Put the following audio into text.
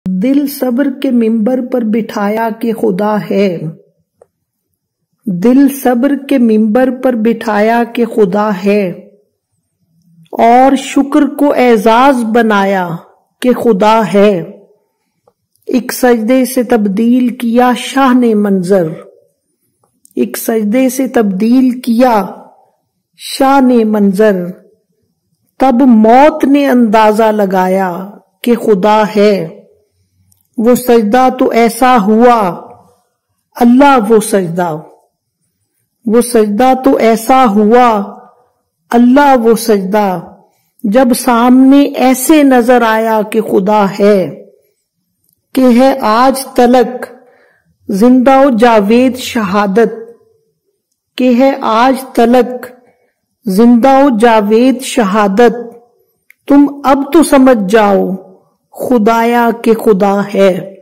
دل صبر کے ممبر پر بٹھایا کہ خدا ہے، دل صبر کے ممبر پر بٹھایا کہ خدا ہے، اور شکر کو اعزاز بنایا کہ خدا ہے۔ ایک سجدے سے تبدیل کیا شاہ نے منظر، ایک سجدے سے تبدیل کیا شاہ نے منظر، تب موت نے اندازہ لگایا کہ خدا ہے۔ وہ سجدہ تو ایسا ہوا اللہ وہ سجدہ، وہ سجدہ تو ایسا ہوا اللہ وہ سجدہ، جب سامنے ایسے نظر آیا کہ خدا ہے، کہ ہے آج تلک زندہ و جاوید شہادت، کہ ہے آج تلک زندہ و جاوید شہادت، تم اب تو سمجھ جاؤ خدایا کہ خدا ہے۔